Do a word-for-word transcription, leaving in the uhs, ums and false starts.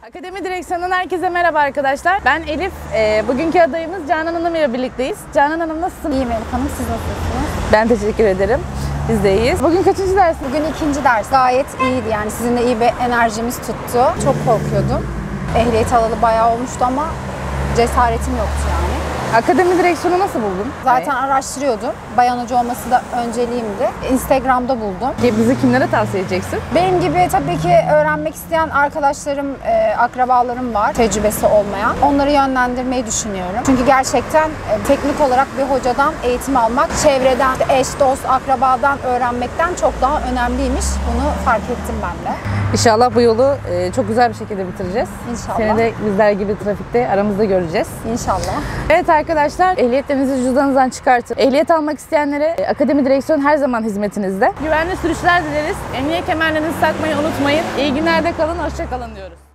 Akademi Direksiyonu'ndan herkese merhaba arkadaşlar. Ben Elif. E, bugünkü adayımız Canan Hanım ile birlikteyiz. Canan Hanım nasılsınız? İyiyim Elif Hanım, siz nasılsınız? Ben teşekkür ederim. Biz de iyiyiz. Bugün kaçıncı ders? Bugün ikinci ders. Gayet iyiydi yani, sizinle iyi bir enerjimiz tuttu. Çok korkuyordum. Ehliyet alalı bayağı olmuştu ama cesaretim yoktu yani. Akademi Direksiyonu nasıl buldun? Zaten araştırıyordum. Bayan hoca olması da önceliğimdi. Instagram'da buldum. Ki bizi kimlere tavsiye edeceksin? Benim gibi tabii ki öğrenmek isteyen arkadaşlarım, e, akrabalarım var, tecrübesi olmayan. Onları yönlendirmeyi düşünüyorum. Çünkü gerçekten e, teknik olarak bir hocadan eğitim almak, çevreden, eş, dost, akrabadan öğrenmekten çok daha önemliymiş. Bunu fark ettim ben de. İnşallah bu yolu e, çok güzel bir şekilde bitireceğiz. İnşallah. Seni de bizler gibi trafikte aramızda göreceğiz. İnşallah. Evet arkadaşlar, ehliyetlerinizi cüzdanınızdan çıkartın. Ehliyet almak isteyenlere e, Akademi Direksiyon her zaman hizmetinizde. Güvenli sürüşler dileriz. Emniyet kemerlerinizi takmayı unutmayın. İyi günlerde kalın, hoşça kalın diyoruz.